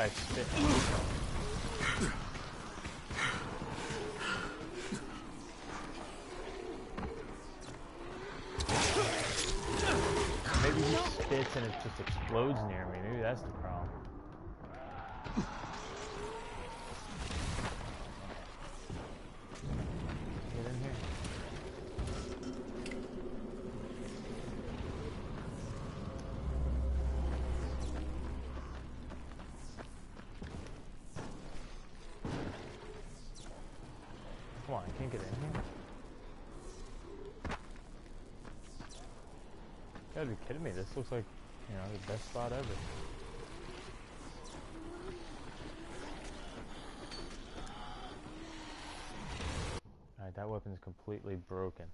guy's spitting. Maybe he spits and it just explodes near me. Maybe that's the problem. Get in here. Come on, I can't get in here. You gotta be kidding me. This looks like, you know, the best spot ever. Alright, that weapon's completely broken.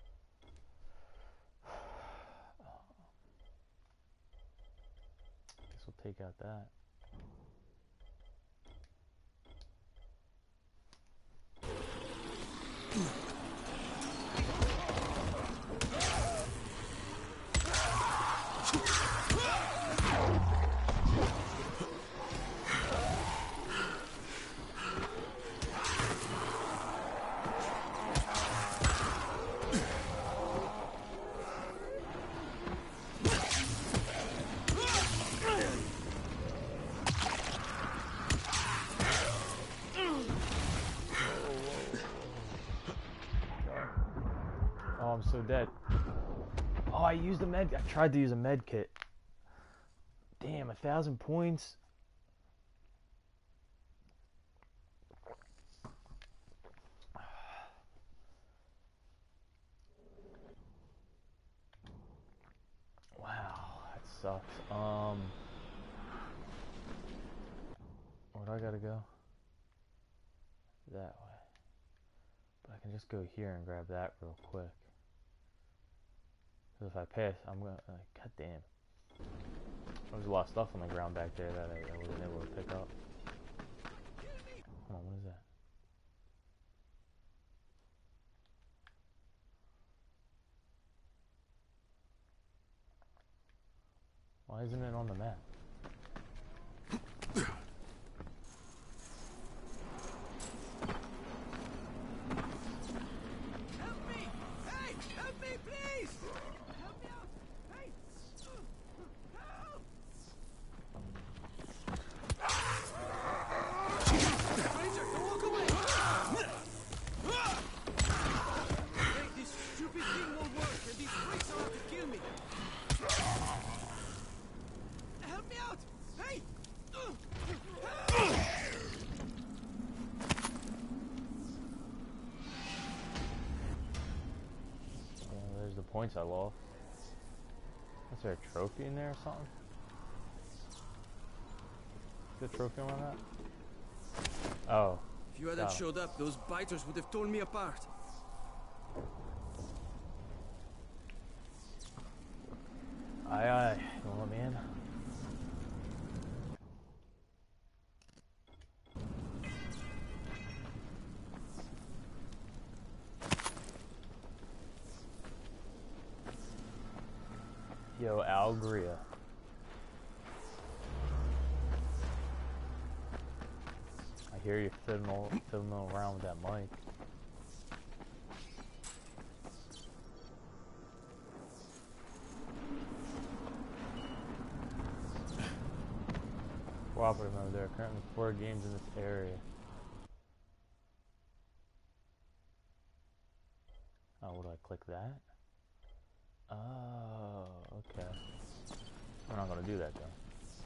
Guess we'll take out that. Oh, I'm so dead. Oh, I used a med. I tried to use a med kit. Damn, 1,000 points. Wow, that sucks. Where do I gotta go? That way. But I can just go here and grab that real quick. Because if I pass, I'm gonna. God damn. There's a lot of stuff on the ground back there that I wasn't able to pick up. Hold on, what is that? Why isn't it on the map? Help me! Hey! Help me, please! Help me out! Hey! Help! Ranger, don't walk away! Hey, this stupid thing won't work, and these freaks are out to kill me! Help me out! Hey! Help! There's the points I lost. Is there a trophy in there or something? Is there a trophy on that? Oh. If you hadn't showed up, those biters would have torn me apart. Aye aye. You wanna let me in? Yo, Algria. I hear you fiddling around with that mic. Cooperative mode. There are currently 4 games in this area. Oh, would I click that? Oh, okay. We're not gonna do that though.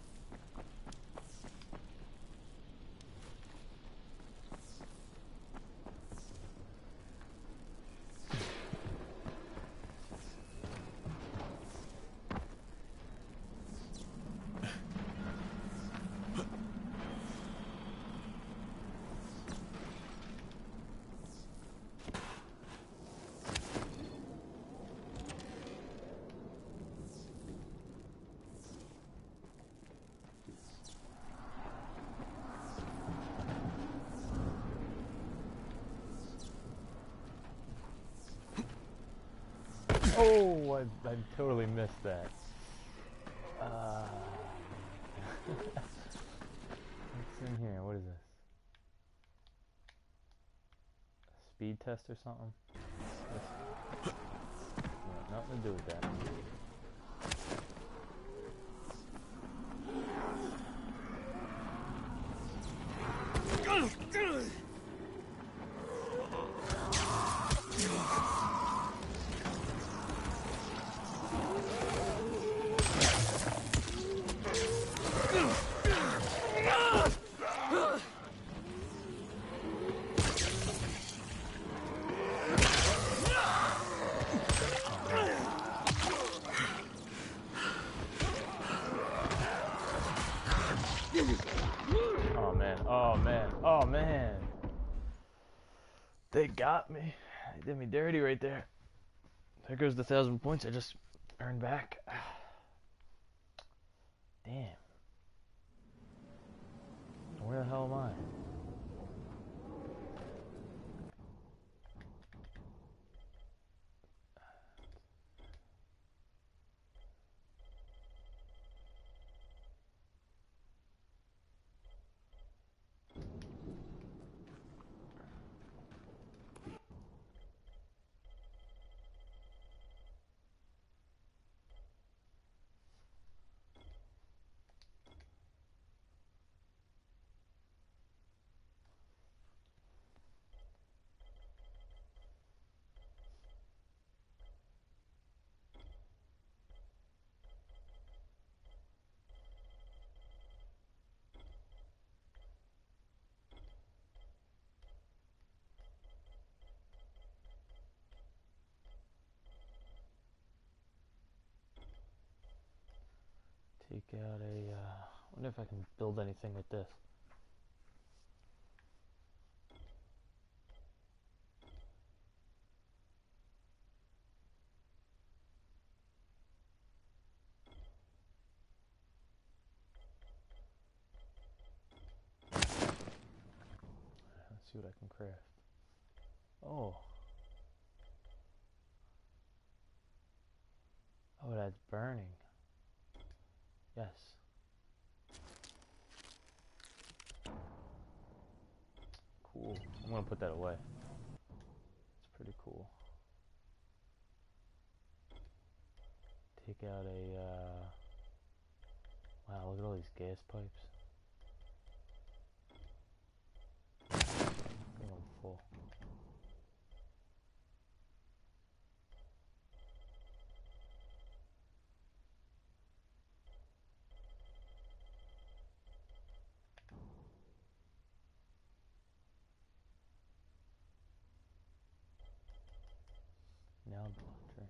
Oh, I totally missed that. What's in here? What is this? A speed test or something? Nothing to do with that. Oh man, oh man, oh man. They got me. They did me dirty right there. There goes the 1,000 points I just earned back. Damn. Where the hell am I? Take out a, wonder if I can build anything with this. Let's see what I can craft. Oh. Oh, that's burning. Yes. Cool. I'm gonna put that away. It's pretty cool. Take out a, wow, look at all these gas pipes. I think I'm full. Now the train.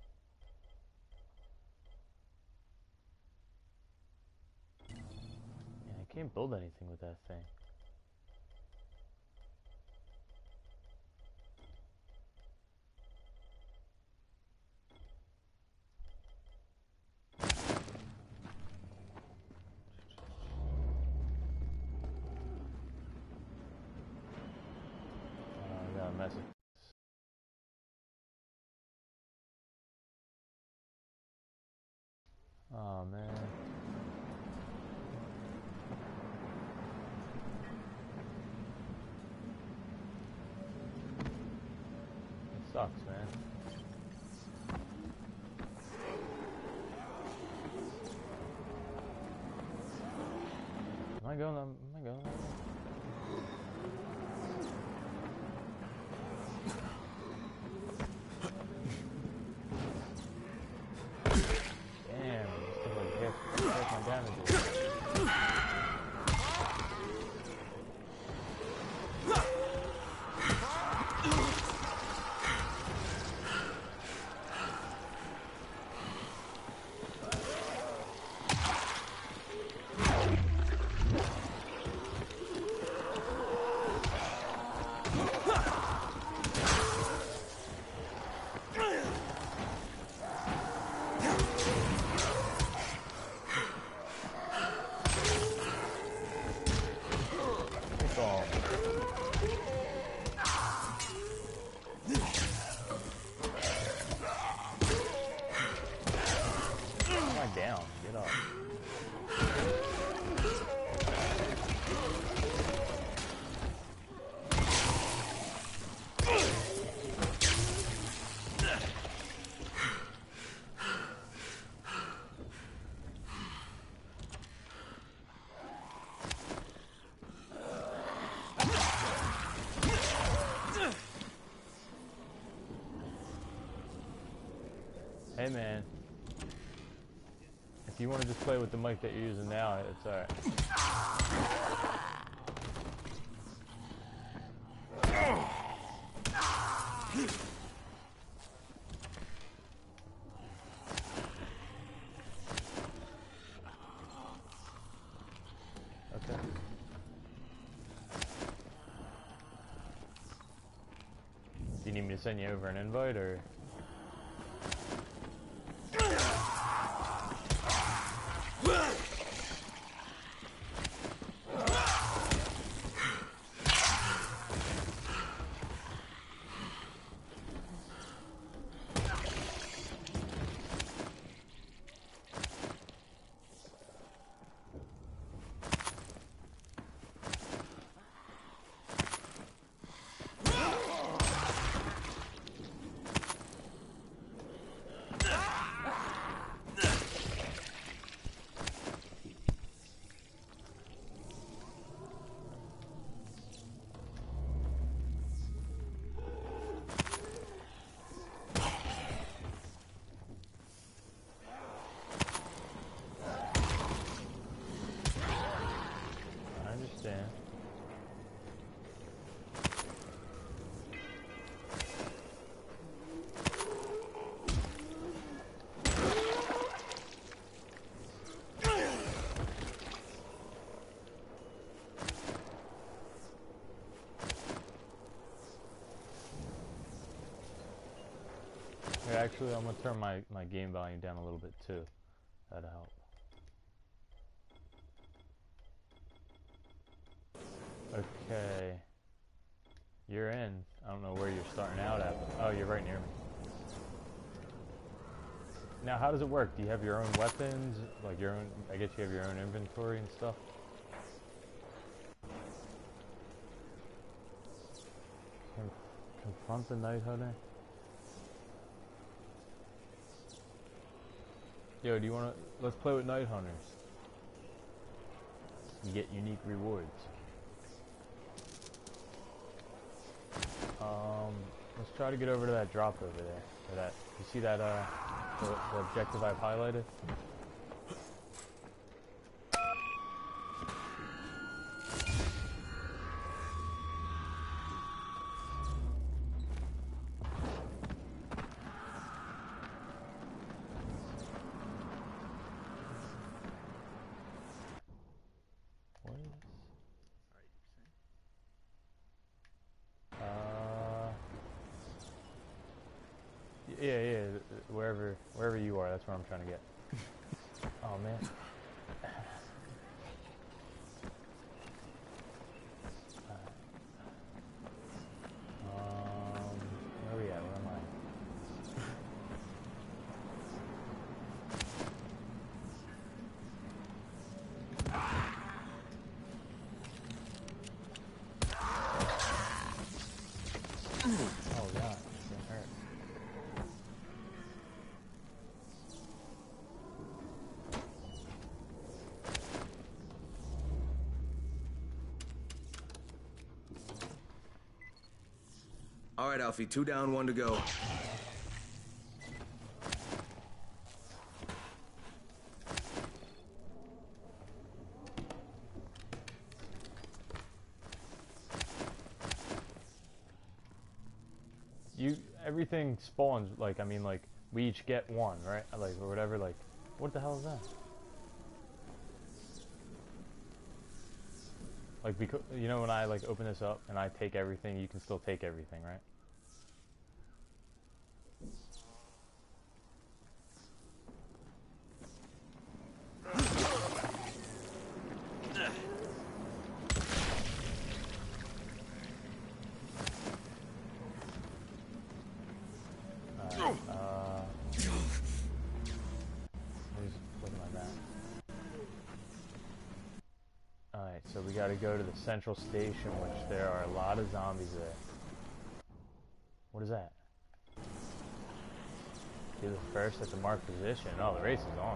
Yeah, I can't build anything with that thing. I got a message. Oh man. It sucks, man. Am I going? Am I going? Damn, this thing like half my damage. Hey man, if you want to just play with the mic that you're using now, it's alright. Okay. Do you need me to send you over an invite, or? Actually, I'm gonna turn my game volume down a little bit too. That'll help. Okay. You're in. I don't know where you're starting out at. Oh, you're right near me. Now, how does it work? Do you have your own weapons? Like your own, I guess you have your own inventory and stuff? Confront the Night Hunter? Yo, do you wanna, let's play with Night Hunters. You get unique rewards. Let's try to get over to that drop over there. Or that, you see that, the objective I've highlighted? Yeah, wherever you are, that's where I'm trying to get. Oh man. Where are we at? Where am I? Oh god, it hurt. All right, Alfie, 2 down, 1 to go. Everything spawns, like, I mean, like, we each get one, right? Like, or whatever, like, what the hell is that? Like, because, you know, when I, like, open this up and I take everything, you can still take everything, right? So we gotta go to the central station, which there are a lot of zombies there. What is that? Be the first at the marked position. Oh, the race is on.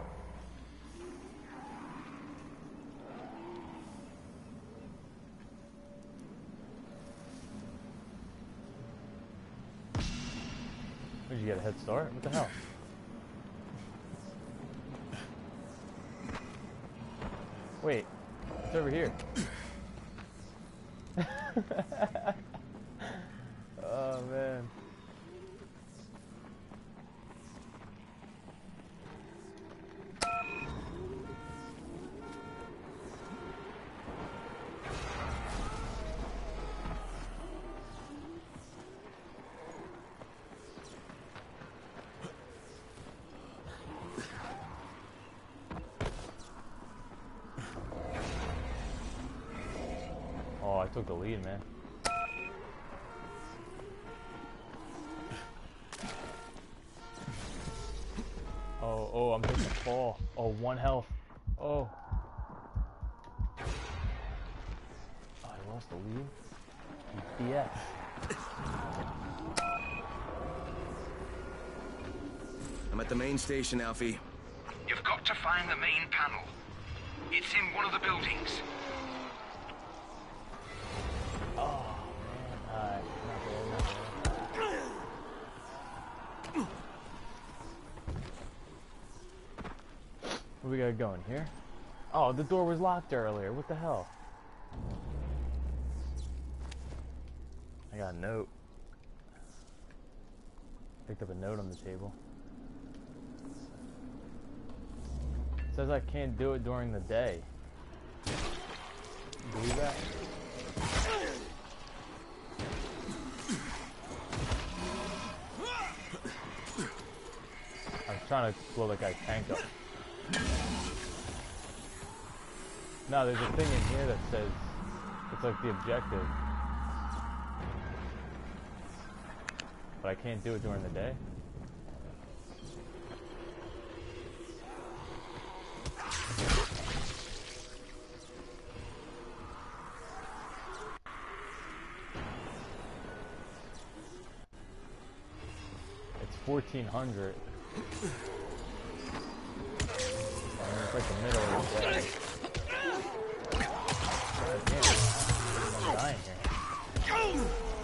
Did you get a head start? What the hell? Wait, it's over here. Oh man. Oh, I took the lead, man. Oh, I'm taking a fall. Oh, 1 health. Oh. Oh, I lost the lead? BS. I'm at the main station, Alfie. You've got to find the main panel. It's in one of the buildings. Oh, man. Alright, not bad. What we got going here? Oh, the door was locked earlier. What the hell? I got a note. Picked up a note on the table. It says I can't do it during the day. You believe that? I was trying to blow that guy's tank up. No, there's a thing in here that says it's like the objective. But I can't do it during the day. It's 1400. I mean, it's like the middle of the day. God damn, I'm dying here.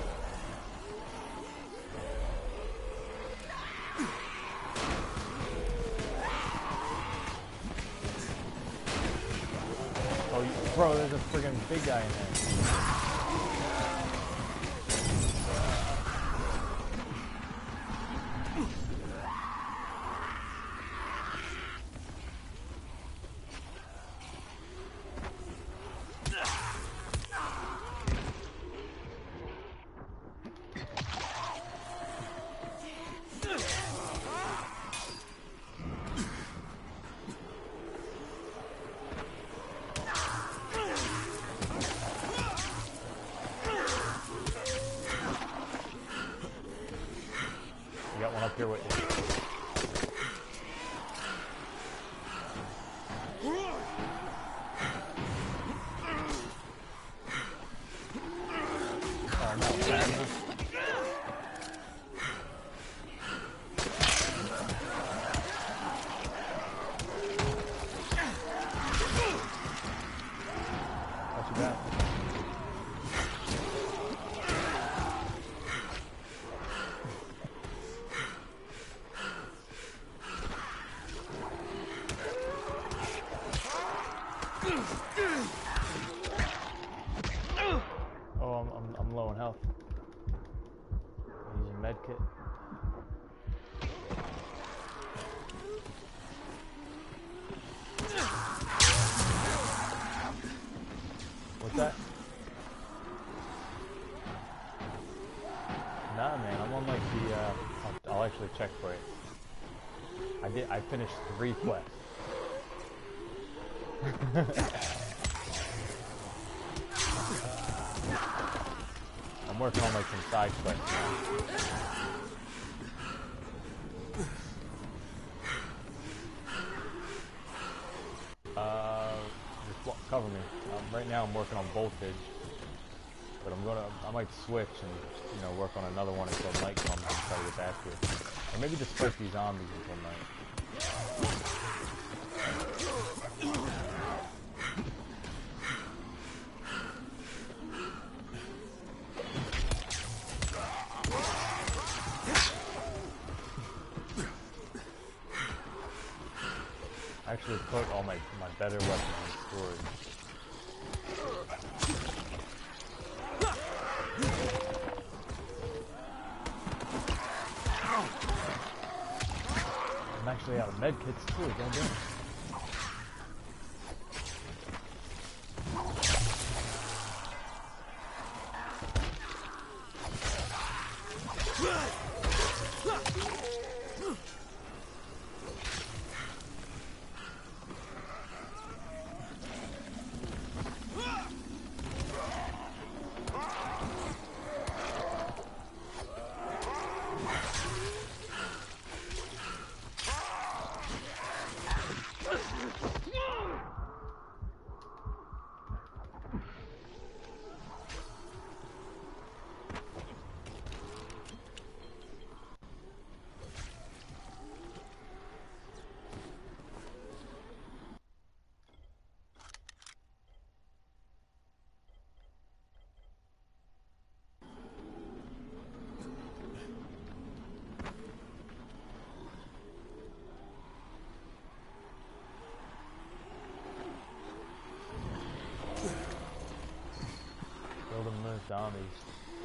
Oh, bro, there's a friggin' big guy in there. Up here with you. Oh, no, man. Not too bad. Oh, I'm low on health. I'm using med kit. What's that? Nah, man, I'm on like the. I'll actually check for it. I finished 3 quests. I'm working on like some side quests now. Just cover me. Right now I'm working on voltage, but I might switch and work on another one until night comes and try to get back here, or maybe just fight these zombies until night. I actually put all my better weapons in storage. I'm actually out of medkits too, goddamn. Kill them those zombies.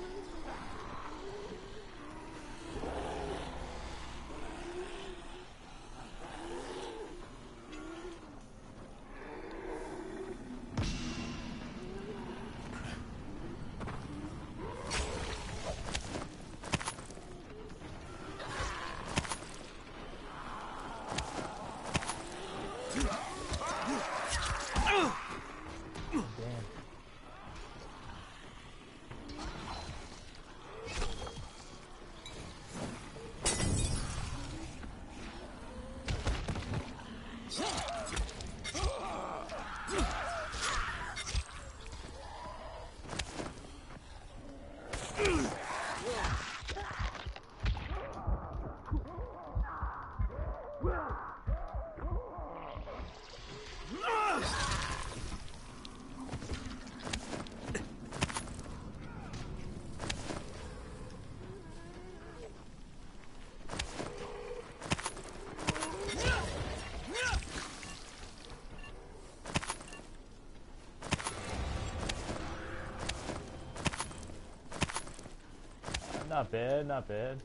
Not bad, not bad.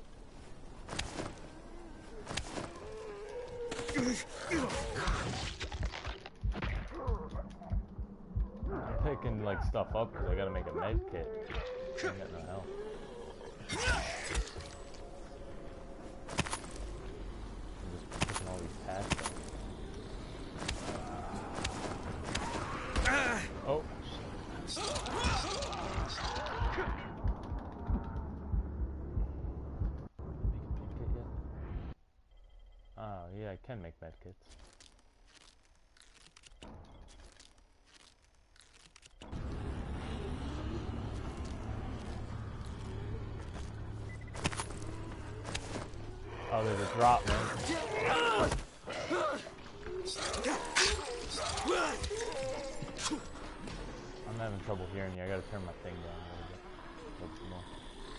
I'm picking like stuff up because I gotta make a med kit. I ain't got no health. I'm just picking all these patches up. Oh. Oh, yeah, I can make medkits. Oh, there's a drop, man. I'm having trouble hearing you. I gotta turn my thing down a little bit more.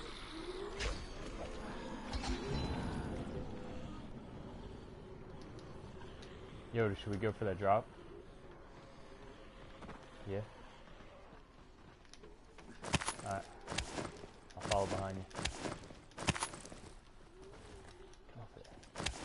Yo, should we go for that drop? Yeah. Alright. I'll follow behind you. Come up there.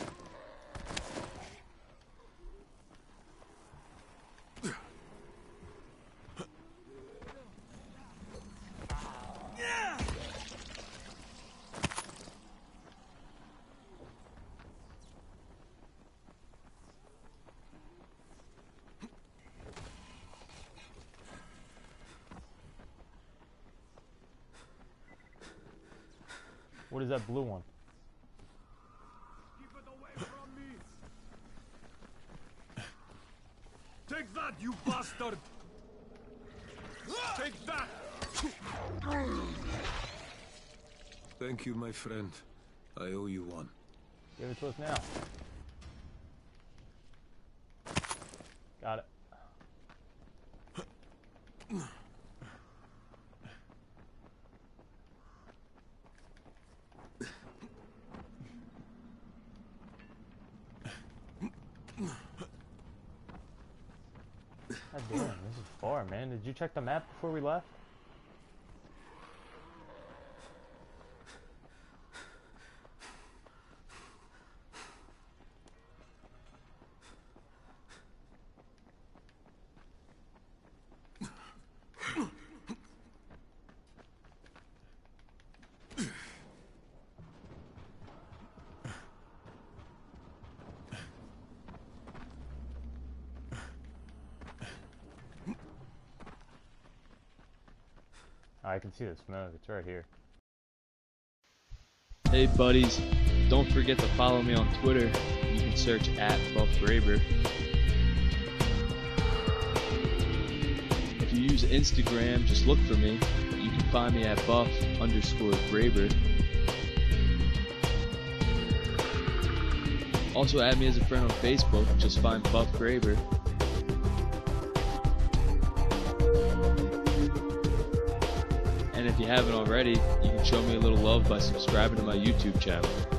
What is that blue one? Keep it away from me! Take that, you bastard! Take that! Thank you, my friend. I owe you one. Give it to us now. Got it. Brandon, did you check the map before we left? I can see the smoke. It's right here. Hey buddies, don't forget to follow me on Twitter. You can search @BuffGraber. If you use Instagram, just look for me. You can find me at @Buff_Graber. Also add me as a friend on Facebook. Just find Buff Graber. And if you haven't already, you can show me a little love by subscribing to my YouTube channel.